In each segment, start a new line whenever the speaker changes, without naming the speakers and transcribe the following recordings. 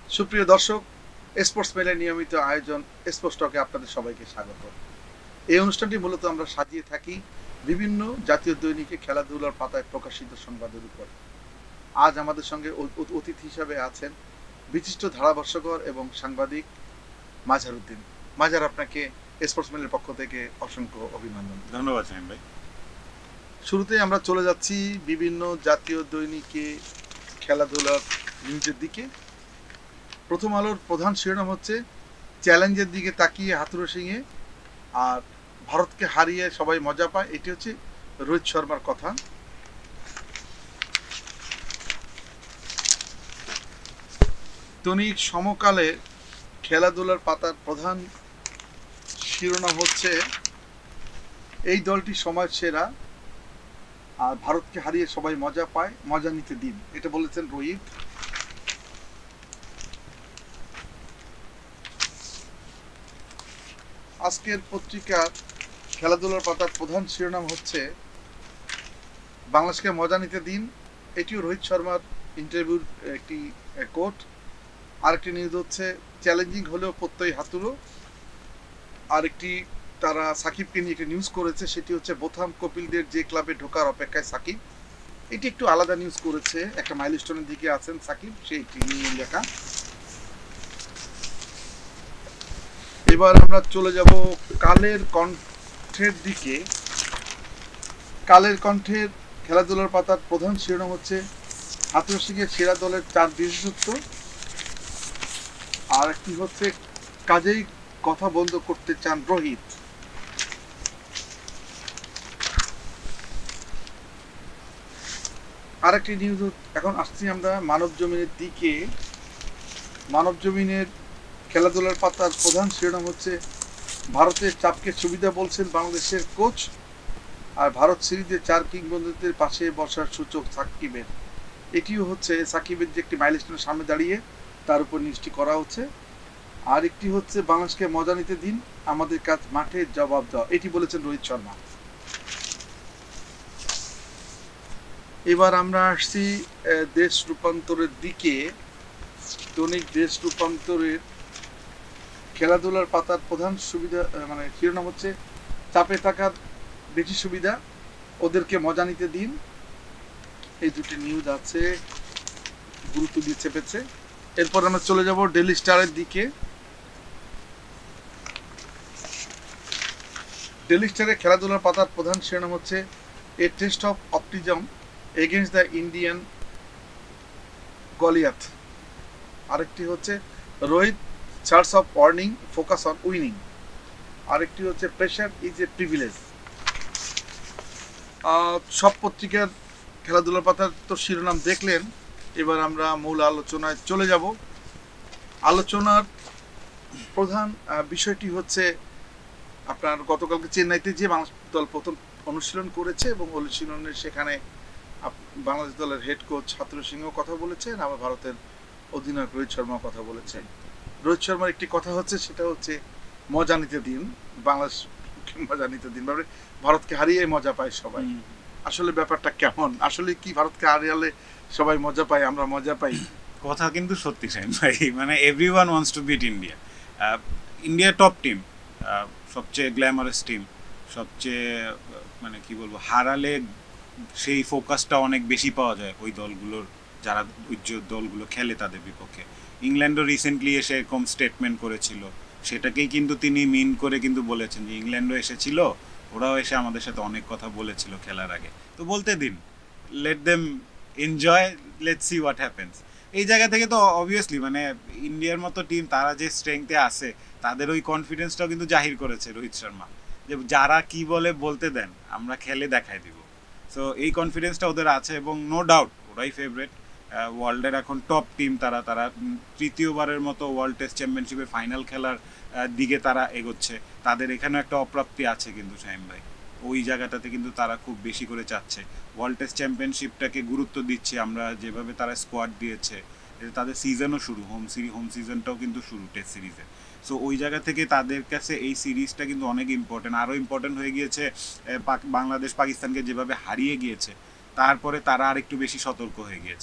সুপ্রিয় দর্শক, স্পোর্টস মেলের নিয়মিত আয়োজন স্পোর্টস টকে আপনাদের সবাইকে স্বাগত। এই অনুষ্ঠানটি মূলত আমরা সাজিয়ে থাকি বিভিন্ন জাতীয় দৈনিকে খেলাধুলার পাতায় প্রকাশিত সংবাদের উপর। আজ আমাদের সঙ্গে অতিথি হিসাবে আছেন বিশিষ্ট ধারাভাষ্যকার এবং সাংবাদিক মাঝারুদ্দিন। মাঝার, আপনাকে স্পোর্টস মেলের পক্ষ থেকে অসংখ্য অভিনন্দন।
ধন্যবাদ সাইম ভাই।
শুরুতে আমরা চলে যাচ্ছি বিভিন্ন জাতীয় দৈনিকে খেলাধুলার নিউজের দিকে। প্রথম আলোর প্রধান শিরোনাম হচ্ছে চ্যালেঞ্জের দিকে তাকিয়ে হাথুরু সিংয়ে, আর ভারতকে হারিয়ে সবাই মজা পায়, এটি হচ্ছে রোহিত শর্মার কথা। দৈনিক সমকালে খেলাধুলার পাতার প্রধান শিরোনাম হচ্ছে এই দলটি সময় সেরা, আর ভারতকে হারিয়ে সবাই মজা পায়, মজা নিতে দিন, এটা বলেছেন রোহিত। আজকের পত্রিকার খেলাধুলার পাতার প্রধান শিরোনাম হচ্ছে বাংলাদেশকে মজা নিতে দিন, এটিও রোহিত শর্মার ইন্টারভিউর একটি কোট। আরেকটি নিউজ হচ্ছে চ্যালেঞ্জিং হলেও প্রত্যয় হাতুড়ো। আরেকটি তারা সাকিবকে নিয়ে একটি নিউজ করেছে, সেটি হচ্ছে বোথাম কপিলদের যে ক্লাবে ঢোকার অপেক্ষায় সাকিব। এটি একটু আলাদা নিউজ করেছে, একটা মাইলস্টোনের দিকে আছেন সাকিব, সেই একটি নিয়ে লেখা। এবার আমরা চলে যাব কালের কণ্ঠের দিকে। কালের কণ্ঠের খেলাধুলার পাতার প্রধান শিরোনাম হচ্ছে হাথুরু সিংয়ের সেরা দলের 4 বিশেষত্ব। আর একটি হচ্ছে কাজেই কথা বন্ধ করতে চান রোহিত। আর একটি নিউজ, এখন আসছি আমরা মানব জমিনের দিকে। মানব জমিনের খেলাধুলার পাতার প্রধান শিরোনাম হচ্ছে ভারতের চাপকে সুবিধা বলছেন বাংলাদেশের কোচ, আর ভারত সিরিজে 4 কিংবদন্তিদের পাশে বসার সূচক সাকিবের। এটিও হচ্ছে সাকিবের যে একটি মাইলস্টোনের সামনে দাঁড়িয়ে তার উপর নিউজটি করা হচ্ছে। আর একটি হচ্ছে বাংলাদেশকে মজা নিতে দিন, আমাদের কাজ মাঠে জবাব দেওয়া, এটি বলেছেন রোহিত শর্মা। এবার আমরা আসছি দেশ রূপান্তরের দিকে। দৈনিক দেশ রূপান্তরের খেলাধুলার পাতার প্রধান সুবিধা মানে শিরোনাম হচ্ছে চাপে থাকার বেশি সুবিধা, ওদেরকে মজা নিতে দিন। এই দুটি নিউজ আছে, গুরুত্ব দিয়ে চেপেছে। এরপর আমরা চলে যাব ডেইলি স্টারের দিকে। ডেইলি স্টারের খেলাধুলার পাতার প্রধান শিরোনাম হচ্ছে a test of optimism against the Indian Goliath. আরেকটি হচ্ছে Rohit charge of warning focus on winning. আরেকটি হচ্ছে প্রেশার ইজ এ প্রিভিলেজ। সব পত্রিকার খেলাধুলার পাতার তো শিরোনাম দেখলেন। এবার আমরা মূল আলোচনায় চলে যাব। আলোচনার প্রধান বিষয়টি হচ্ছে আপনার গতকালকে চেন্নাইতে যে বাংলাদেশ দল প্রথম অনুশীলন করেছে, এবং অনুশীলনের সেখানে বাংলাদেশ দলের হেড কোচ হাথুরু সিংহ কথা বলেছেন, আবার ভারতের অধিনায়ক রোহিত শর্মাও কথা বলেছেন। রোহিত শর্মার একটি কথা হচ্ছে, সেটা হচ্ছে মজা নিতে দিন, বাংলাদেশকে মজা নিতে দিন, মানে ভারতকে হারিয়ে মজা পায় সবাই। আসলে ব্যাপারটা কেমন? আসলে কি ভারতকে হারিয়ে সবাই মজা পায়, আমরা মজা পাই?
কথা কিন্তু সত্যি সাইম ভাই, মানে everyone wants to beat India. India top team, সবচেয়ে গ্ল্যামারাস টিম, সবচেয়ে মানে কি বলবো, হারালে সেই ফোকাসটা অনেক বেশি পাওয়া যায় ওই দলগুলোর, যারা উজ্জ্বল দলগুলো খেলে তাদের বিপক্ষে। ইংল্যান্ডও রিসেন্টলি এসে এরকম স্টেটমেন্ট করেছিল, সেটাকেই কিন্তু তিনি মিন করে কিন্তু বলেছেন যে ইংল্যান্ডও এসেছিল, ওরাও এসে আমাদের সাথে অনেক কথা বলেছিল খেলার আগে, তো বলতে দিন, let them enjoy, let's see what happens. এই জায়গা থেকে তো অবভিয়াসলি মানে ইন্ডিয়ার মতো টিম, তারা যে স্ট্রেংথে আছে, তাদের ওই কনফিডেন্সটাও কিন্তু জাহির করেছে রোহিত শর্মা, যে যারা কি বলে বলতে দেন, আমরা খেলে দেখাই দিব। সো এই কনফিডেন্সটা ওদের আছে, এবং নো ডাউট ওরাই ফেভারিট, ওয়ার্ল্ডের এখন টপ টিম। তারা তারা তৃতীয়বারের মতো ওয়ার্ল্ড টেস্ট চ্যাম্পিয়নশিপের ফাইনাল খেলার দিকে তারা এগোচ্ছে। তাদের এখানেও একটা অপ্রাপ্তি আছে কিন্তু শাহিম ভাই, ওই জায়গাটাতে কিন্তু তারা খুব বেশি করে চাচ্ছে ওয়ার্ল্ড টেস্ট চ্যাম্পিয়নশিপটাকে গুরুত্ব দিচ্ছে। আমরা যেভাবে তারা স্কোয়াড দিয়েছে, তাদের সিজনও শুরু, হোম সিজনটাও কিন্তু শুরু টেস্ট সিরিজে। সো ওই জায়গা থেকে তাদের কাছে এই সিরিজটা কিন্তু অনেক ইম্পর্টেন্ট, আরও ইম্পর্টেন্ট হয়ে গিয়েছে। বাংলাদেশ পাকিস্তানকে যেভাবে হারিয়ে গিয়েছে, তারপরে তারা আর একটু বেশি সতর্ক হয়ে গিয়েছে।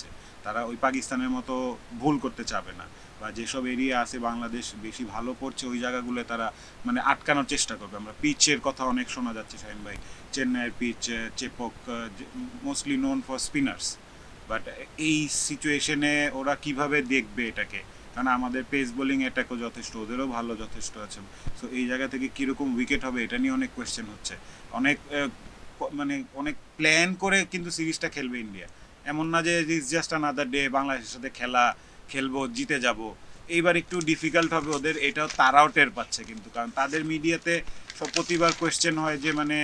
তারা ওই পাকিস্তানের মতো ভুল করতে চাবে না, বা যেসব এরিয়া আছে বাংলাদেশ বেশি ভালো করছে ওই জায়গাগুলো তারা মানে আটকানোর চেষ্টা করবে। আমরা পিচের কথা অনেক শোনা যাচ্ছে শাহিন ভাই, চেন্নাইয়ের pitch Chepauk mostly known for spinners, but এই সিচুয়েশনে ওরা কিভাবে দেখবে এটাকে, কারণ আমাদের পেস বোলিং অ্যাটাকও যথেষ্ট, ওদেরও ভালো যথেষ্ট আছে। সো এই জায়গা থেকে কীরকম উইকেট হবে এটা নিয়ে অনেক কোয়েশ্চেন হচ্ছে। অনেক মানে অনেক প্ল্যান করে কিন্তু সিরিজটা খেলবে ইন্ডিয়া, এমন না যে ইটস জাস্ট আনাদার ডে বাংলাদেশের সাথে খেলবো জিতে যাব। এইবার একটু ডিফিকাল্ট হবে ওদের, এটাও তারাও টের পাচ্ছে কিন্তু, কারণ তাদের মিডিয়াতে সব প্রতিবার কোয়েশ্চেন হয় যে মানে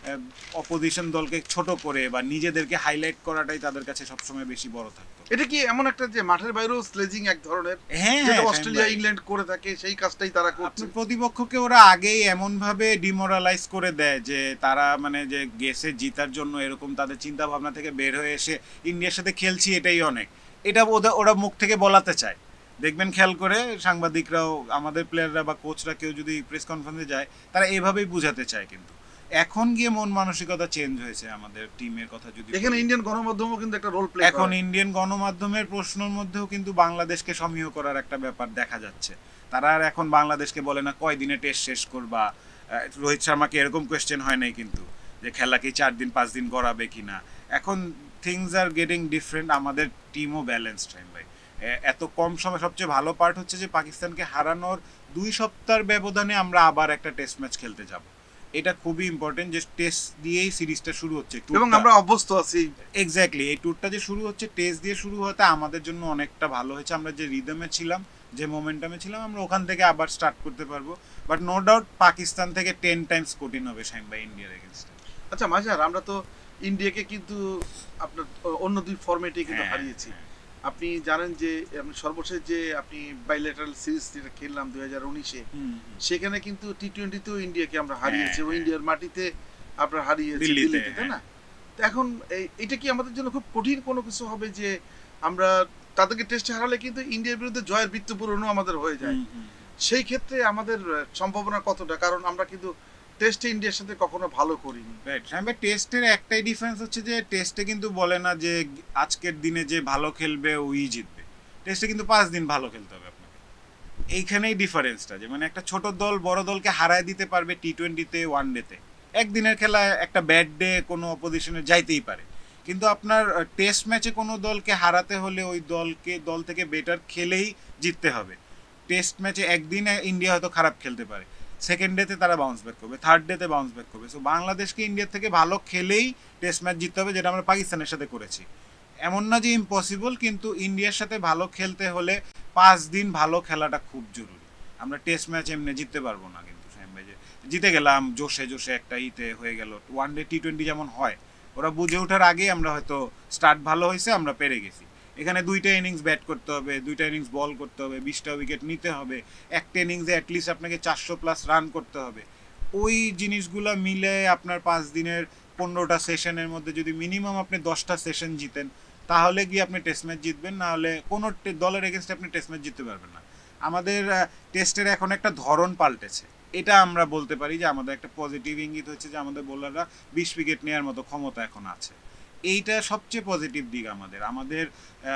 অপোজিশন দলকে ছোট করে বা নিজেদেরকে হাইলাইট করাটাই তাদের কাছে সবসময় বেশি বড় থাকতো।
এটা কি এমন একটা যে মাঠের বাইরেও স্লেজিং এক ধরনের,
হ্যাঁ
যেটা অস্ট্রেলিয়া ইংল্যান্ড করে থাকে সেই কাজটাই তারা করছে।
প্রতিপক্ষকে ওরা আগেই এমন ভাবে ডিমোরালাইজ করে দেয় যে তারা মানে যে গেছে জিতার জন্য, এরকম তাদের চিন্তা ভাবনা থেকে বের হয়ে এসে ইন্ডিয়ার সাথে খেলছি এটাই অনেক, এটা ওরা মুখ থেকে বলাতে চায়। দেখবেন খেয়াল করে সাংবাদিকরাও, আমাদের প্লেয়াররা বা কোচরা কেউ যদি প্রেস কনফারেন্সে যায় তারা এভাবেই বুঝাতে চায়, কিন্তু এখন গিয়ে মন মানসিকতা চেঞ্জ হয়েছে আমাদের টিমের কথা যদি
এখানে ইন্ডিয়ান গণমাধ্যমও কিন্তু একটা রোল প্লে
এখন ইন্ডিয়ান গণমাধ্যমের প্রশ্নের মধ্যেও কিন্তু বাংলাদেশকে সমীহ করার একটা ব্যাপার দেখা যাচ্ছে। তারা আর এখন বাংলাদেশকে বলে না কয় দিনে টেস্ট শেষ করবা। রোহিত শর্মাকে এরকম কোয়েশ্চেন হয় নাই কিন্তু যে খেলা কি 4 দিন 5 দিন করাবে কিনা। এখন থিংস আর গেটিং ডিফারেন্ট, আমাদের টিমও ব্যালেন্সড টাইম ভাই। এত কম সময় সবচেয়ে ভালো পার্ট হচ্ছে যে পাকিস্তানকে হারানোর 2 সপ্তাহের ব্যবধানে আমরা আবার একটা টেস্ট ম্যাচ খেলতে যাব, এটা খুবই ইম্পর্টেন্ট যে টেস্ট দিয়েই সিরিজটা শুরু হচ্ছে
এবং আমরা অভ্যস্ত আছি।
এক্স্যাক্টলি, এই ট্যুরটা যে শুরু হচ্ছে টেস্ট দিয়ে শুরু হতে আমাদের জন্য অনেকটা ভালো হয়েছে। আমরা যে রিদমে ছিলাম, যে মোমেন্টামে ছিলাম, আমরা ওখান থেকে আবার স্টার্ট করতে পারবো। বাট নো ডাউট পাকিস্তান থেকে 10 টাইমস কঠিন হবে শাহিন ভাই ইন্ডিয়ার এগেইনস্টে।
আচ্ছা মাঝার, আমরা তো ইন্ডিয়াকে কিন্তু আপনার অন্য 2 ফরম্যাটে কিন্তু হারিয়েছি। আপনি জানেন যে সর্বশেষ যে আপনি বাইলেটারাল সিরিজ যেটা খেললাম 2019-এ, সেখানে কিন্তু টি-20তেও ইন্ডিয়াকে আমরা হারিয়েছি, এবং ইন্ডিয়ার মাটিতে আমরা হারিয়েছি দিল্লিতে, তাই না? তো এখন এটা কি আমাদের জন্য খুব কঠিন কোনো কিছু হবে যে আমরা তাদেরকে টেস্টে হারালে কিন্তু ইন্ডিয়ার বিরুদ্ধে জয়ের বৃত্ত পূরণও আমাদের হয়ে যায়? সেই ক্ষেত্রে আমাদের সম্ভাবনা কতটা? কারণ আমরা কিন্তু টেস্টে ইন্ডিয়ার সাথে কখনো ভালো করিনি।
রাইট, আমি টেস্টের একটাই ডিফারেন্স হচ্ছে যে টেস্টে কিন্তু বলে না যে আজকের দিনে যে ভালো খেলবে ওই জিতবে। টেস্টে কিন্তু 5 দিন ভালো খেলতে হবে আপনাকে। এইখানেই ডিফারেন্সটা, যে মানে একটা ছোট দল বড় দলকে হারায় দিতে পারবে টি-20তে, ওয়ানডেতে। একদিনের খেলা একটা ব্যাড ডে কোনো অপোজিশনে যাইতেই পারে, কিন্তু আপনার টেস্ট ম্যাচে কোনো দলকে হারাতে হলে ওই দল থেকে বেটার খেলেই জিততে হবে। টেস্ট ম্যাচে একদিন ইন্ডিয়া হয়তো খারাপ খেলতে পারে, সেকেন্ড ডেতে তারা বাউন্স ব্যাক করবে, থার্ড ডেতে বাউন্স ব্যাক করবে। সো বাংলাদেশকে ইন্ডিয়ার থেকে ভালো খেলেই টেস্ট ম্যাচ জিততে হবে, যেটা আমরা পাকিস্তানের সাথে করেছি। এমন না যে ইম্পসিবল, কিন্তু ইন্ডিয়ার সাথে ভালো খেলতে হলে 5 দিন ভালো খেলাটা খুব জরুরি। আমরা টেস্ট ম্যাচ এমনি জিততে পারবো না কিন্তু শাহিন ভাই, যে জিতে গেলাম জোশে একটা ইতে হয়ে গেল। ওয়ানডে টি-20 যেমন হয়, ওরা বুঝে ওঠার আগেই আমরা হয়তো স্টার্ট ভালো হয়েছে, আমরা পেরে গেছি। এখানে 2টা ইনিংস ব্যাট করতে হবে, 2টা ইনিংস বল করতে হবে, 20টা উইকেট নিতে হবে, একটা ইনিংসে অ্যাটলিস্ট আপনাকে 400+ রান করতে হবে। ওই জিনিসগুলো মিলে আপনার 5 দিনের 15টা সেশনের মধ্যে যদি মিনিমাম আপনি 10টা সেশন জিতেন, তাহলে গিয়ে আপনি টেস্ট ম্যাচ জিতবেন, না হলে কোনো দলের এগেনস্টে আপনি টেস্ট ম্যাচ জিততে পারবেন না। আমাদের টেস্টের এখন একটা ধরন পাল্টেছে, এটা আমরা বলতে পারি যে আমাদের একটা পজিটিভ ইঙ্গিত হচ্ছে যে আমাদের বোলাররা 20 উইকেট নেওয়ার মতো ক্ষমতা এখন আছে। এইটা সবচেয়ে পজিটিভ দিক আমাদের।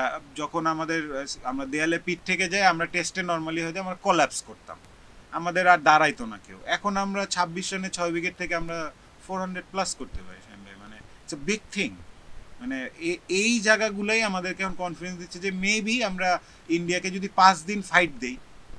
যখন আমরা দেয়ালে পিঠ থেকে যাই, আমরা টেস্টে নর্মালি হয়তো আমরা কোল্যাপস করতাম, আমাদের আর দাঁড়াইতো না কেউ। এখন আমরা 26 রানে 6 উইকেট থেকে আমরা 400+ করতে পারি, মানে ইটস এ বিগ থিং। মানে এই জায়গাগুলোই আমাদেরকে এখন কনফিডেন্স দিচ্ছে যে মেবি আমরা ইন্ডিয়াকে যদি 5 দিন ফাইট দেই,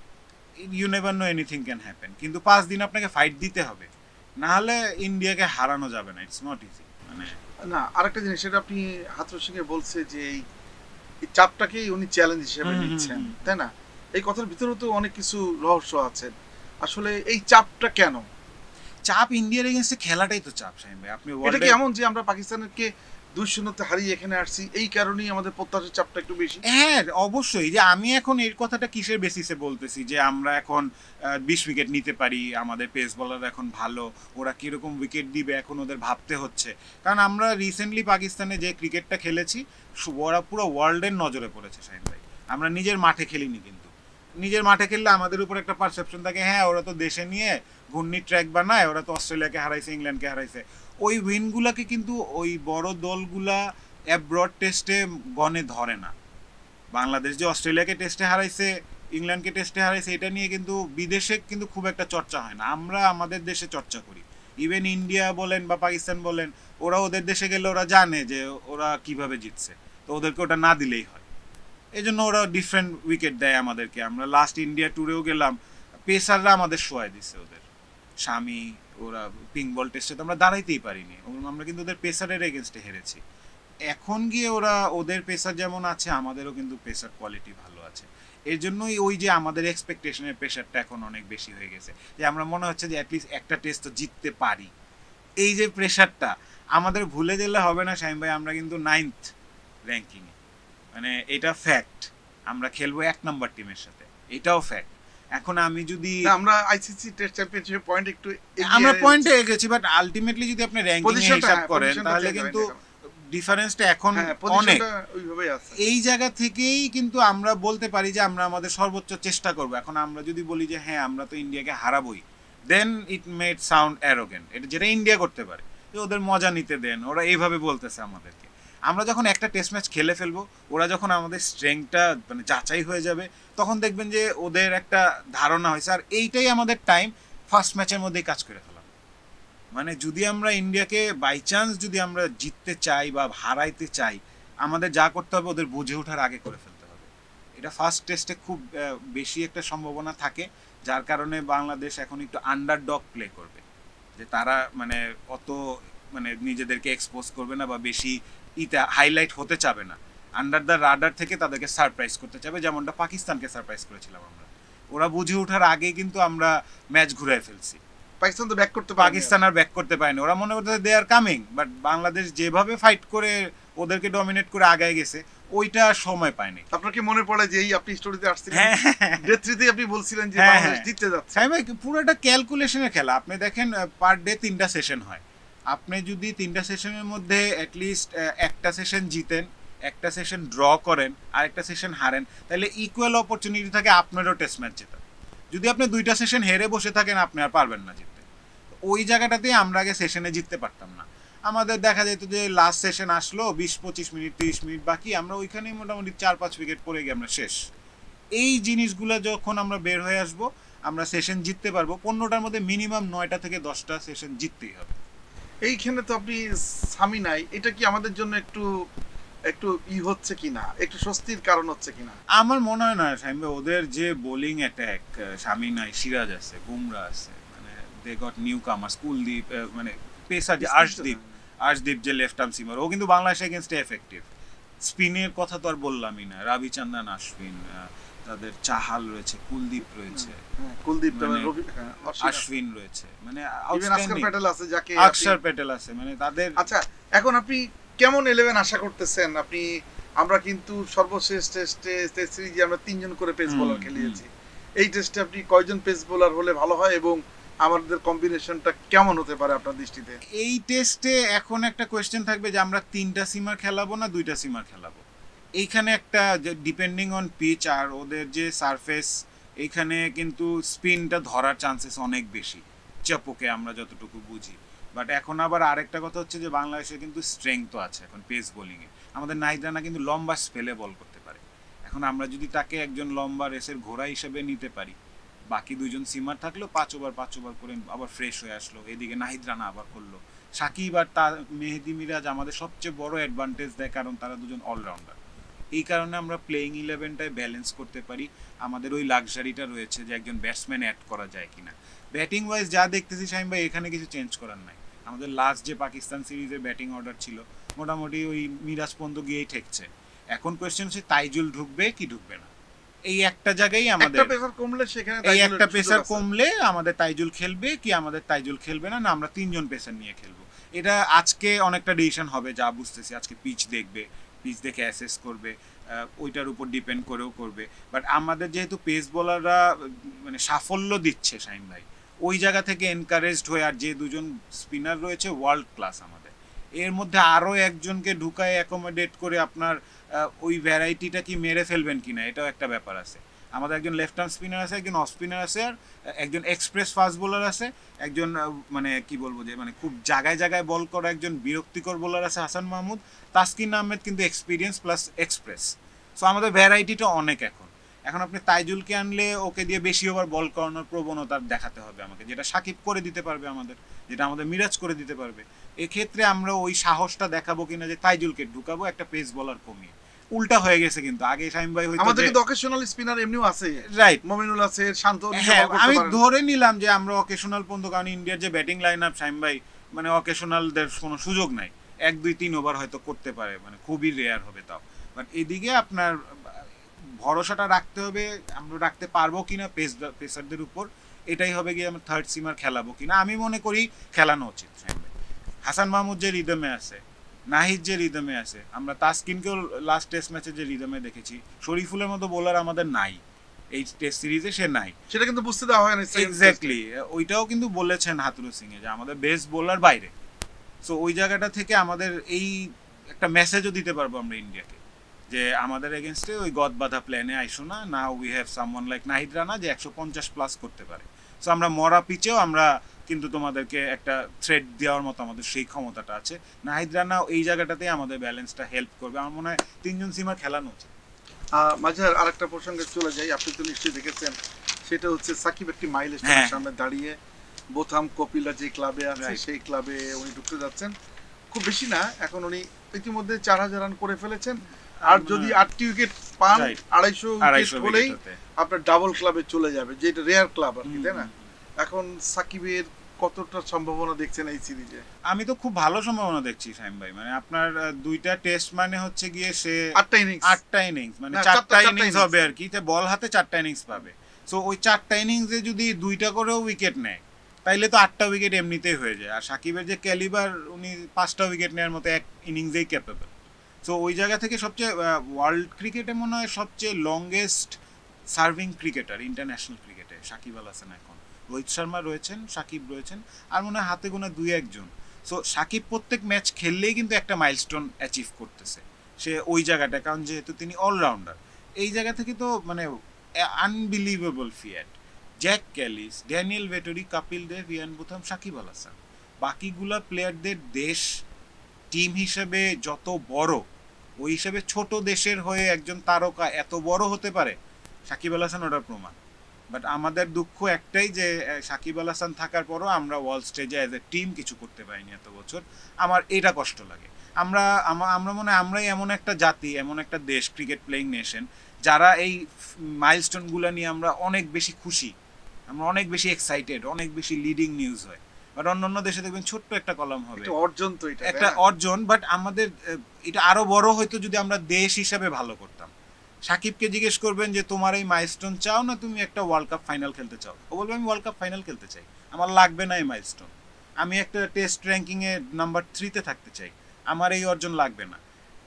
you never know, anything can happen. কিন্তু 5 দিন আপনাকে ফাইট দিতে হবে, না হলে ইন্ডিয়াকে হারানো যাবে না, ইটস নট ইজি। মানে
না, আরেকটা জিনিস, সেটা আপনি হাথরস সিংহে বলছে যে এই চাপটাকেই উনি চ্যালেঞ্জ হিসেবে নিচ্ছেন, তাই না? এই কথার ভিতরেও তো অনেক কিছু রহস্য আছে। আসলে এই চাপটা কেন?
চাপ ইন্ডিয়ার এগেইনস্টে খেলাটাই তো চাপ শাহিন ভাই। আপনি
এটা কি এমন যে আমরা পাকিস্তানকে 2-0 হারিয়ে এখানে আসছি, এই কারণেই আমাদের প্রত্যাশার চাপটা একটু বেশি?
হ্যাঁ অবশ্যই। যে আমি এখন এর কথাটা কিসের বেসিসে বলতেছি যে আমরা এখন 20 উইকেট নিতে পারি, আমাদের পেস বলার এখন ভালো, ওরা কীরকম উইকেট দিবে এখন ওদের ভাবতে হচ্ছে। কারণ আমরা রিসেন্টলি পাকিস্তানে যে ক্রিকেটটা খেলেছি, ওরা পুরো ওয়ার্ল্ডের নজরে পড়েছে শাহিন ভাই। আমরা নিজের মাঠে খেলিনি, কিন্তু নিজের মাঠে খেললে আমাদের উপর একটা পারসেপশন থাকে, হ্যাঁ ওরা তো দেশে নিয়ে ঘূর্ণি ট্র্যাক বানায়, ওরা তো অস্ট্রেলিয়াকে হারাইছে, ইংল্যান্ডকে হারাইছে। ওই উইনগুলাকে কিন্তু ওই বড় দলগুলা অ্যাব্রড টেস্টে গনে ধরে না। বাংলাদেশ যে অস্ট্রেলিয়াকে টেস্টে হারাইছে, ইংল্যান্ডকে টেস্টে হারাইছে, এটা নিয়ে কিন্তু বিদেশে কিন্তু খুব একটা চর্চা হয় না, আমরা আমাদের দেশে চর্চা করি। ইভেন ইন্ডিয়া বলেন বা পাকিস্তান বলেন, ওরা ওদের দেশে গেলে ওরা জানে যে ওরা কিভাবে জিতছে, তো ওদেরকে ওটা না দিলেই হয়। এই জন্য ওরা ডিফারেন্ট উইকেট দেয় আমাদেরকে। আমরা লাস্ট ইন্ডিয়া ট্যুরেও গেলাম, পেসাররা আমাদের শোয়াই দিচ্ছে ওদের। স্বামী ওরা পিঙ্ক বল টেস্টে তো আমরা দাঁড়াইতেই পারিনি, আমরা কিন্তু ওদের পেসারের এগেনস্টে হেরেছি। এখন গিয়ে ওরা ওদের পেসার যেমন আছে, আমাদেরও কিন্তু পেসার কোয়ালিটি ভালো আছে। এর জন্যই ওই যে আমাদের এক্সপেকটেশনের প্রেশারটা এখন অনেক বেশি হয়ে গেছে, যে আমরা মনে হচ্ছে যে অ্যাটলিস্ট একটা টেস্ট তো জিততে পারি। এই যে প্রেশারটা আমাদের ভুলে গেলে হবে না শাহিম ভাই, আমরা কিন্তু 9th র্যাঙ্কিংয়ে, মানে এটা ফ্যাক্ট। আমরা খেলবো 1 নম্বর টিমের সাথে, এটাও ফ্যাক্ট। এখন আমি যদি
আমরা আইসিসি টেস্ট চ্যাম্পিয়নশিপে পয়েন্ট একটু
আমরা পয়েন্টে এগেছি, বাট আলটিমেটলি যদি আপনি র্যাঙ্কিং হিসাব করেন তাহলে কিন্তু ডিফারেন্সটা এখন অনেক
ওইভাবেই আছে।
এই জায়গা থেকেই কিন্তু আমরা বলতে পারি যে আমরা আমাদের সর্বোচ্চ চেষ্টা করব। এখন আমরা যদি বলি যে হ্যাঁ আমরা তো ইন্ডিয়াকে হারাবোই, then it made sound arrogant, এটা যেটা ইন্ডিয়া করতে পারে, যে ওদের মজা নিতে দেন, ওরা এইভাবে বলতেছে আমাদেরকে। আমরা যখন একটা টেস্ট ম্যাচ খেলে ফেলবো, ওরা যখন আমাদের স্ট্রেংথটা মানে যাচাই হয়ে যাবে, তখন দেখবেন যে ওদের একটা ধারণা হয়েছে। আর এইটাই আমাদের টাইম, ফার্স্ট ম্যাচের মধ্যেই কাজ করে ফেলা। মানে যদি আমরা ইন্ডিয়াকে বাই চান্স যদি আমরা জিততে চাই বা হারাইতে চাই, আমাদের যা করতে হবে ওদের বুঝে ওঠার আগে করে ফেলতে হবে। এটা ফার্স্ট টেস্টে খুব বেশি একটা সম্ভাবনা থাকে, যার কারণে বাংলাদেশ এখন একটু আন্ডারডগ প্লে করবে, যে তারা মানে অত মানে নিজেদেরকে এক্সপোজ করবে না বা বেশি হাইলাইট হতে চাবে না, আন্ডার দ্য রাডার থেকে তাদেরকে সারপ্রাইজ করতে চাবে, যেমনটা পাকিস্তানকে সারপ্রাইজ করেছিলাম আমরা। ওরা বুঝে ওঠার আগেই কিন্তু আমরা ম্যাচ ঘুরাই ফেলছি।
পাকিস্তান তো ব্যাক করতে
পাকিস্তান আর ব্যাক করতে পারেনি, ওরা মনে করতে they are coming, but Bangladesh যেভাবে ফাইট করে ওদেরকে ডমিনেট করে আগায় গেছে, ওইটা সময় পায়নি।
আপনার কি মনে পড়ে যে এই আপনি স্টোরিতে আসছিলেন, ডে 3 তে আপনি বলছিলেন যে বাংলাদেশ জিততে যাচ্ছে?
হ্যাঁ ভাই, পুরোটা ক্যালকুলেশনের খেলা। আপনি দেখেন পার ডে 3টা সেশন হয়, আপনি যদি 3টা সেশনের মধ্যে অ্যাটলিস্ট একটা সেশন জিতেন, একটা সেশন ড্র করেন আর একটা সেশন হারেন, তাহলে ইকুয়াল অপরচুনিটি থাকে আপনারও টেস্ট ম্যাচ জেতা। যদি আপনি 2টা সেশন হেরে বসে থাকেন, আপনি আর পারবেন না জিততে। ওই জায়গাটাতেই আমরা আগে সেশনে জিততে পারতাম না। আমাদের দেখা যেত যে লাস্ট সেশন আসলো, 20-25 মিনিট 30 মিনিট বাকি, আমরা ওইখানেই মোটামুটি 4-5 উইকেট পড়ে গিয়ে আমরা শেষ। এই জিনিসগুলো যখন আমরা বের হয়ে আসবো, আমরা সেশন জিততে পারবো। 15টার মধ্যে মিনিমাম 9টা থেকে 10টা সেশন জিততেই হবে।
এইখানে তো আপনি স্বামী নাই, এটা কি আমাদের জন্য একটু একটু হচ্ছে কিনা, একটু স্বস্তির কারণ হচ্ছে কিনা?
আমার মনে হয় না শাহিম ভাই, ওদের যে বোলিং অ্যাটাক, স্বামী নাই, সিরাজ আছে, বুমরা আছে, মানে they got new comers, Kuldeep, মানে পেসার যে আর্শদীপ যে লেফট আর্ম সিমার, ও কিন্তু বাংলাদেশ এগেনস্টে এফেক্টিভ। স্পিনের কথা তো আর বললামই না, রবিচন্দ্রন অশ্বিন, তাদের চাহাল রয়েছে, কুলদীপ রয়েছে,
কুলদীপ
অশ্বিন রয়েছে, মানে
অক্ষর প্যাটেল আছে,
মানে তাদের।
আচ্ছা, এখন আপনি কেমন 11 আশা করতেছেন? আপনি আমরা কিন্তু সর্বশেষ টেস্টে টেস্ট সিরিজে আমরা 3 জন করে পেস বোলার খেলিয়েছি। এই টেস্টে আপনি কয়জন পেস বোলার হলে ভালো হয় এবং আমাদের কম্বিনেশনটা কেমন হতে পারে আপনার দৃষ্টিতে?
এই টেস্টে এখন একটা কোয়েশ্চেন থাকবে যে আমরা 3টা সিমার খেলাবো না 2টা সিমার খেলাবো। এইখানে একটা ডিপেন্ডিং অন পিচ আর ওদের যে সারফেস, এইখানে কিন্তু স্পিনটা ধরার চান্সেস অনেক বেশি চাপোকে, আমরা যতটুকু বুঝি। বাট এখন আবার আরেকটা কথা হচ্ছে যে বাংলাদেশে কিন্তু স্ট্রেংথও আছে এখন পেস বোলিংয়ে। আমাদের নাহিদ রানা কিন্তু লম্বা স্পেলে বল করতে পারে। এখন আমরা যদি তাকে একজন লম্বা রেসের ঘোড়া হিসেবে নিতে পারি, বাকি 2জন সিমার থাকলেও 5 ওভার করে আবার ফ্রেশ হয়ে আসলো, এদিকে নাহিদ রানা আবার করলো, সাকিব আর তার মেহেদি মিরাজ আমাদের সবচেয়ে বড় অ্যাডভান্টেজ দেয়, কারণ তারা 2জন অলরাউন্ডার। এই কারণে আমরা প্লেইং 11টায় ব্যালেন্স করতে পারি। আমাদের ওই লাক্সারিটা রয়েছে যে একজন ব্যাটসম্যান অ্যাড করা যায় কিনা। ব্যাটিং ওয়াইজ যা দেখতেছি শাহিম ভাই, এখানে কিছু চেঞ্জ করার নাই। আমাদের লাস্ট যে পাকিস্তান সিরিজের ব্যাটিং অর্ডার ছিল, মোটামুটি ওই মিরাজ পর্যন্ত গিয়েই ঠেকছে। এখন কোয়েশ্চেন হচ্ছে তাইজুল ঢুকবে কি ঢুকবে না। এই একটা জায়গায় আমাদের একটা পেসার কমলে আমাদের তাইজুল খেলবে কি আমাদের তাইজুল খেলবে না, না আমরা 3জন পেসার নিয়ে খেলবো। এটা আজকে অনেকটা ডিসিশন হবে যা বুঝতেছি। আজকে পিচ দেখবে, পিচ দেখে অ্যাসেস করবে, ওইটার উপর ডিপেন্ড করেও করবে। বাট আমাদের যেহেতু পেস বোলাররা মানে সাফল্য দিচ্ছে শাহিম ভাই, ওই জায়গা থেকে এনকারেজড হয়ে, আর যে 2জন স্পিনার রয়েছে ওয়ার্ল্ড ক্লাস আমাদের, এর মধ্যে আরও একজনকে ঢুকায় অ্যাকোমোডেট করে আপনার ওই ভ্যারাইটিটা কি মেরে ফেলবেন কিনা, এটাও একটা ব্যাপার আছে। আমাদের একজন লেফট আর্ম স্পিনার আছে, একজন অফ স্পিনার আছে, আর একজন এক্সপ্রেস ফাস্ট বোলার আছে, একজন মানে কি বলবো যে মানে খুব জায়গায় জায়গায় বল করা একজন বিরক্তিকর বোলার আছে হাসান মাহমুদ। তাসকিন আহমেদ কিন্তু এক্সপিরিয়েন্স প্লাস এক্সপ্রেস। সো আমাদের ভ্যারাইটিটা অনেক এখন। এখন আপনি তাইজুলকে আনলে ওকে দিয়ে বেশি ওভার বল করানোর প্রবণতা দেখাতে হবে আমাকে, যেটা সাকিব করে দিতে পারবে আমাদের, যেটা আমাদের মিরাজ করে দিতে পারবে। এক্ষেত্রে আমরা ওই সাহসটা দেখাবো কিনা যে তাইজুলকে ঢুকাবো একটা পেস বলার কমিয়ে। উল্টা হয়ে গেছে কিন্তু, আগে শামিম ভাই হয়তো
আমাদের কিন্তু অকেশনাল স্পিনার এমনিও আছে,
রাইট,
মমিনুল আছে, শান্ত।
হ্যাঁ আমি ধরে নিলাম যে আমরা অকেশনাল পর্যন্ত, কারণ ইন্ডিয়ার যে ব্যাটিং লাইন আপ শামিম ভাই মানে অকেশনালদের কোনো সুযোগ নাই, 1-2-3 ওভার হয়তো করতে পারে, মানে খুবই রেয়ার হবে তাও। বাট এদিকে আপনার ভরসাটা রাখতে হবে, আমরা রাখতে পারবো কিনা পেসারদের উপর, এটাই হবে গিয়ে আমরা থার্ড সিমার খেলাবো কিনা। আমি মনে করি খেলানো উচিত শামিম ভাই। হাসান মাহমুদ যে রিদমে আছে, নাহিদ যে রিদমে আছে, আমরা তাসকিনকেও লাস্ট টেস্ট ম্যাচে যে রিদমে দেখেছি, শরীফুলের মতো বোলার আমাদের নাই এই টেস্ট সিরিজে, সে নাই,
সেটা কিন্তু বুঝতে দেওয়া হয় না।
এক্স্যাক্টলি, ওইটাও কিন্তু বলেছেন হাতুরু সিং এ যে আমাদের বেস্ট বোলার বাইরে। সো ওই জায়গাটা থেকে আমাদের এই একটা মেসেজও দিতে পারবো আমরা ইন্ডিয়াকে যে আমাদের এগেনস্টে ওই গদ বাঁধা প্ল্যানে আইসো না, now we have someone like Nahid Rana যে 150 প্লাস করতে পারে। সো আমরা মরা পিচেও আমরা কিন্তু তোমাদেরকে একটা থ্রেড দেওয়ার মতো আমাদের সেই ক্ষমতাটা আছে। নাহিদ রানা এই জায়গাটাতেই আমাদের ব্যালেন্সটা হেল্প করবে। আমার মনে হয় 3জন সিমার খেলানো উচিত।
মাঝার আরেকটা প্রসঙ্গে চলে যাই, আপনি তো নিশ্চয়ই দেখেছেন, সেটা হচ্ছে সাকিব একটি মাইলস্টোনের সামনে দাঁড়িয়ে বোথাম কপিলা যে ক্লাবে আছে সেই ক্লাবে উনি ঢুকতে যাচ্ছেন। খুব বেশি না, এখন উনি ইতিমধ্যে 4000 রান করে ফেলেছেন, আর যদি 8টি উইকেট পান 250 উইকেট হলেই আপনার ডাবল ক্লাবে চলে যাবে, যেটা রেয়ার ক্লাব আর কি, তাই না? এখন সাকিবের কতটা সম্ভাবনা দেখছেন এই সিরিজে?
আমি তো খুব ভালো সম্ভাবনা দেখছি শামিম ভাই। মানে আপনার 2টা টেস্ট মানে হচ্ছে গিয়ে সে 8টা ইনিংস মানে 4টা ইনিংস হবে আর কি, বল হাতে 4টা ইনিংস পাবে। সো ওই 4টা ইনিংসে যদি 2টা করেও উইকেট নেয় তাইলে তো 8টা উইকেট এমনিতেই হয়ে যায়। আর সাকিবের যে ক্যালিবার, উনি 5টা উইকেট নেওয়ার মতো এক ইনিংসেই ক্যাপেবল। সো ওই জায়গা থেকে সবচেয়ে ওয়ার্ল্ড ক্রিকেটে মনে হয় সবচেয়ে লংগেস্ট সার্ভিং ক্রিকেটার ইন্টারন্যাশনাল ক্রিকেটে সাকিব আল হাসান। এখন রোহিত শর্মা রয়েছেন, সাকিব রয়েছেন, আর মনে হয় হাতে গোনা 2-1 জন। সো সাকিব প্রত্যেক ম্যাচ খেললেই কিন্তু একটা মাইলস্টোন অ্যাচিভ করতেছে সে ওই জায়গাটা, কারণ যেহেতু তিনি অলরাউন্ডার। এই জায়গা থেকে তো মানে unbelievable feat. Jack Kallis, Daniel Vettori, Kapil Dev, Ian Botham, Shakib Al Hasan, বাকিগুলা প্লেয়ারদের দেশ টিম হিসেবে যত বড়, ওই হিসেবে ছোট দেশের হয়ে একজন তারকা এত বড় হতে পারে, সাকিব আল হাসান ওটার প্রমাণ। বাট আমাদের দুঃখ একটাই যে সাকিব আল হাসান থাকার পরও আমরা ওয়ার্ল্ড স্টেজে অ্যাজ এ টিম কিছু করতে পারিনি এত বছর। আমার এটা কষ্ট লাগে। আমরা মনে হয় আমরাই এমন একটা জাতি, এমন একটা দেশ, ক্রিকেট প্লেয়িং নেশন, যারা এই মাইলস্টোনগুলো নিয়ে আমরা অনেক বেশি খুশি, আমরা অনেক বেশি এক্সাইটেড, অনেক বেশি লিডিং নিউজ হয়। বাট অন্যান্য দেশে দেখবেন ছোট্ট একটা কলম হবে,
অর্জন তো এটা
একটা অর্জন। বাট আমাদের এটা আরো বড় হয়তো যদি আমরা দেশ হিসাবে ভালো করতাম। সাকিবকে জিজ্ঞেস করবেন যে তোমার এই মাইলস্টোন চাও না তুমি একটা ওয়ার্ল্ড কাপ ফাইনাল খেলতে চাও, ও বলবে আমি ওয়ার্ল্ড কাপ ফাইনাল খেলতে চাই, আমার লাগবে না এই মাইলস্টোন, আমি একটা টেস্ট র্যাঙ্কিং এ নাম্বার 3-তে থাকতে চাই, আমার এই অর্জন লাগবে না।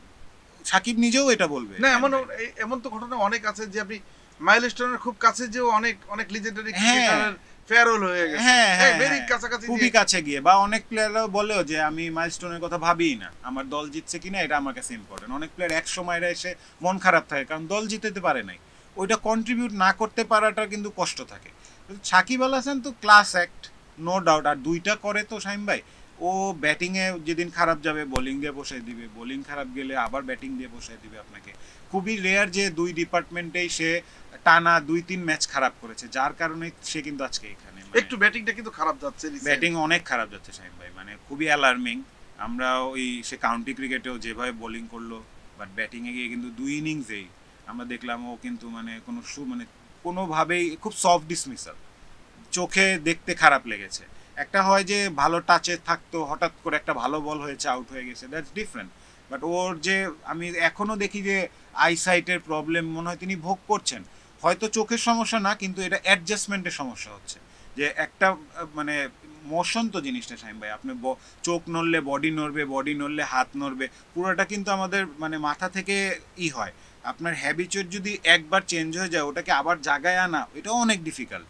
সাকিব নিজেও এটা বলবে
না। এমন তো ঘটনা অনেক আছে যে আপনি মাইলস্টোনের খুব কাছে যে অনেক অনেক লিজেন্ডারি ক্রিকেটারের ফেয়ারওয়েল হয়ে গেছে, ভেরি কাছাকাছি,
খুবই কাছে গিয়ে। বা অনেক প্লেয়াররাও বলেও যে আমি মাইলস্টোনের কথা ভাবিই না, আমার দল জিতছে কিনা এটা আমার কাছে ইম্পর্টেন্ট। অনেক প্লেয়ার এক সময়রা এসে মন খারাপ থাকে কারণ দল জিতেতে পারে নাই, ওইটা কন্ট্রিবিউট না করতে পারাটা কিন্তু কষ্ট থাকে। সাকিব আল হাসান তো ক্লাস অ্যাক্ট, নো ডাউট। আর 2টা করে তো শামিম ভাই, ও ব্যাটিংয়ে যেদিন খারাপ যাবে বোলিং দিয়ে বসাই দিবে, বোলিং খারাপ গেলে আবার ব্যাটিং দিয়ে বসাই দিবে আপনাকে। খুবই রেয়ার যে 2 ডিপার্টমেন্টেই সে টানা 2-3 ম্যাচ খারাপ করেছে, যার কারণে সে কিন্তু আজকে এখানে।
একটু ব্যাটিংটা কিন্তু খারাপ যাচ্ছে,
ব্যাটিং অনেক খারাপ যাচ্ছে শামিম ভাই, মানে খুবই অ্যালার্মিং। আমরা ওই সে কাউন্টি ক্রিকেটেও যেভাবে বোলিং করলো, বাট ব্যাটিংয়ে গিয়ে কিন্তু 2 ইনিংসেই আমরা দেখলাম ও কিন্তু মানে মানে কোনোভাবেই খুব সফট ডিসমিসাল, চোখে দেখতে খারাপ লেগেছে। একটা হয় যে ভালো টাচে থাকতো, হঠাৎ করে একটা ভালো বল হয়েছে, আউট হয়ে গেছে, দ্যাটস ডিফারেন্ট। বাট ওর যে আমি এখনো দেখি যে আইসাইটের প্রবলেম মনে হয় তিনি ভোগ করছেন, হয়তো চোখের সমস্যা না, কিন্তু এটা অ্যাডজাস্টমেন্টের সমস্যা হচ্ছে। যে একটা মানে মোশন তো জিনিসটা শামিম ভাই, আপনি চোখ নড়লে বডি নড়বে, বডি নড়লে হাত নড়বে, পুরোটা কিন্তু আমাদের মানে মাথা থেকে হয়। আপনার হ্যাবিচুয়েট যদি একবার চেঞ্জ হয়ে যায়, ওটাকে আবার জাগায় আনা এটাও অনেক ডিফিকাল্ট।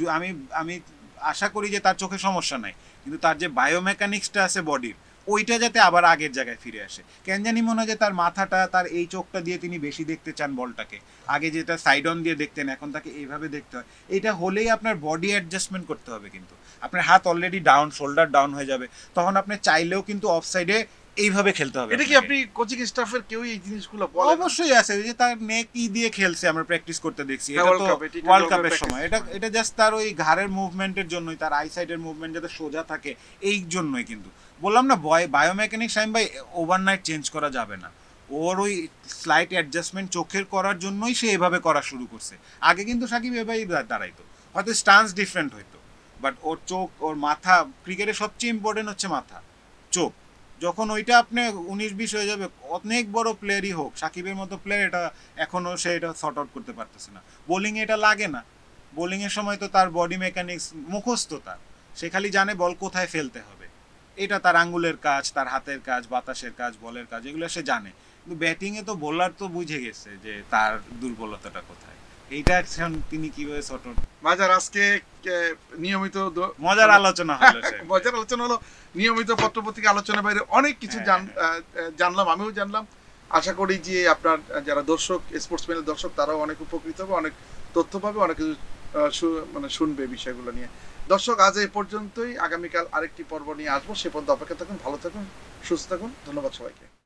আমি আশা করি যে তার চোখে সমস্যা নাই, কিন্তু তার যে বায়োমেকানিক্সটা আছে বডির, ওইটা যাতে আবার আগের জায়গায় ফিরে আসে। কেন জানি মনে হয় যে তার মাথাটা, তার এই চোখটা দিয়ে তিনি বেশি দেখতে চান বলটাকে, আগে যেটা সাইড অন দিয়ে দেখতেন এখন তাকে এইভাবে দেখতে হয়। এটা হলেই আপনার বডি অ্যাডজাস্টমেন্ট করতে হবে, কিন্তু আপনার হাত অলরেডি ডাউন, শোল্ডার ডাউন হয়ে যাবে, তখন আপনি চাইলেও কিন্তু অফ সাইডে এইভাবে খেলতে হবে
এটা কি
আপনাকে।
আপনি কোচিং স্টাফের কেউ এই জিনিসগুলো বলেন?
অবশ্যই আছে, ওই যে তার নেক দিয়ে খেলছে আমরা প্র্যাকটিস করতে দেখছি,
হ্যাঁ,
এটা
World
তো
Cup, T20
world
World Cup
কাপের
practice
সময়, এটা জাস্ট তার ওই ঘাড়ের মুভমেন্টের জন্যই, তার আইসাইডের মুভমেন্ট যাতে সোজা থাকে এই জন্যই। কিন্তু বললাম না, বায়োমেকানিক শাইন ভাই ওভারনাইট চেঞ্জ করা যাবে না। ওর ওই স্লাইট অ্যাডজাস্টমেন্ট চোখের করার জন্যই সে এভাবে করা শুরু করছে। আগে কিন্তু সাকিব এভাবেই দাঁড়াইতো, হয়তো স্টান্স ডিফারেন্ট হইতো, বাট ওর চোখ, ওর মাথা, ক্রিকেটে সবচেয়ে ইম্পর্টেন্ট হচ্ছে মাথা, চোখ। যখন ওইটা আপনি 19-20 হয়ে যাবে, অনেক বড় প্লেয়ারই হোক, সাকিবের মতো প্লেয়ার এটা এখনও সে এটা সর্ট আউট করতে পারতেছে না। বোলিংয়ে এটা লাগে না, বোলিংয়ের সময় তো তার বডি মেকানিক্স মুখস্থ, তার সে খালি জানে বল কোথায় ফেলতে হবে, এটা তার আঙ্গুলের কাজ, তার হাতের কাজ, বাতাসের কাজ, বলের কাজ, এগুলো সে জানে। কিন্তু ব্যাটিংয়ে তো বোলার তো বুঝে গেছে যে তার দুর্বলতাটা কোথায়, এইটা এখন তিনি কিভাবে সর্ট আউট।
বাজার আজকে নিয়মিত
মজার আলোচনা হলো স্যার।
মজার আলোচনা হলো, নিয়মিত পত্রপত্রিকা আলোচনার বাইরে অনেক কিছু জানলাম, আমিও জানলাম। আশা করি যে আপনার যারা দর্শক, স্পোর্টস ম্যানের দর্শক, তারাও অনেক উপকৃত হবে, অনেক তথ্য পাবে, অনেক কিছু মানে শুনবে বিষয়গুলো নিয়ে। দর্শক, আজ এই পর্যন্তই। আগামীকাল আরেকটি পর্ব নিয়ে আসবো, সে পর্যন্ত অপেক্ষা থাকুন, ভালো থাকুন, সুস্থ থাকুন। ধন্যবাদ সবাইকে।